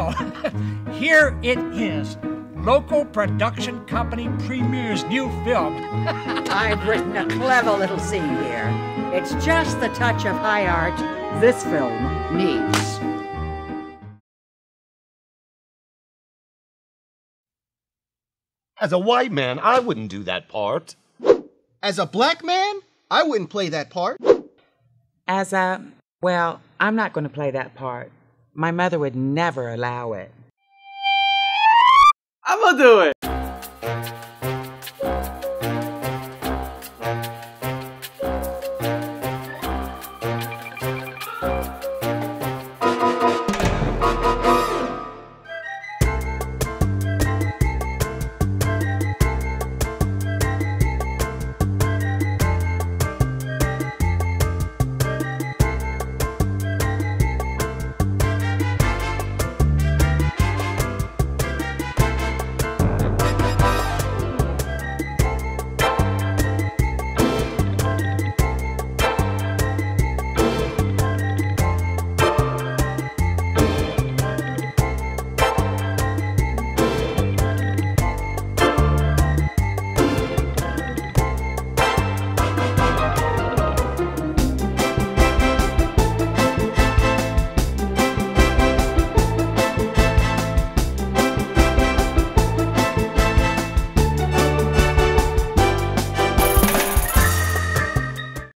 Well, here it is. Local production company premieres new film. I've written a clever little scene here. It's just the touch of high art this film needs. As a white man, I wouldn't do that part. As a black man, I wouldn't play that part. Well, I'm not going to play that part. My mother would never allow it. I'm gonna do it.